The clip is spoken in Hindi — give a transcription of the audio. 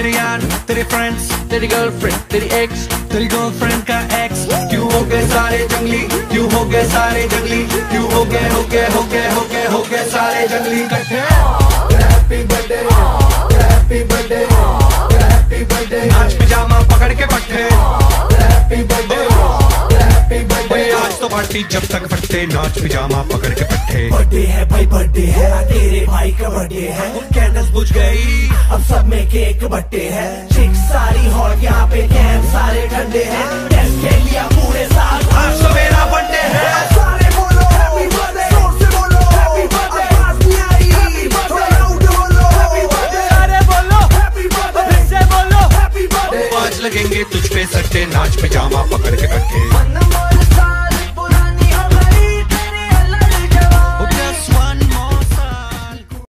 तेरे यार, तेरे फ्रेंड्स, तेरी गर्लफ्रेंड, तेरी एक्स, तेरी गर्लफ्रेंड का एक्स। क्यों हो गए सारे जंगली, क्यों हो गए सारे जंगली, क्यों हो गए सारे जंगली इकट्ठे। Happy birthday, happy birthday, happy birthday. नाच पिजामा पकड़ के पट्टे। Happy birthday, happy birthday. आज तो पार्टी जब तक फटते, नाच पिजामा पकड़ के पट्टे। बर्थडे है भाई, बर्थडे है, तेरे भाई का बर्थडे है। कैंडल्स बुझ गई, अब सब में केक बट्टे है। चिक सारी हॉट, यहाँ पे कैंप सारे ठंडे हैं। टेस्ट ले लिया पूरे साल, आज तो मेरा बर्थडे है।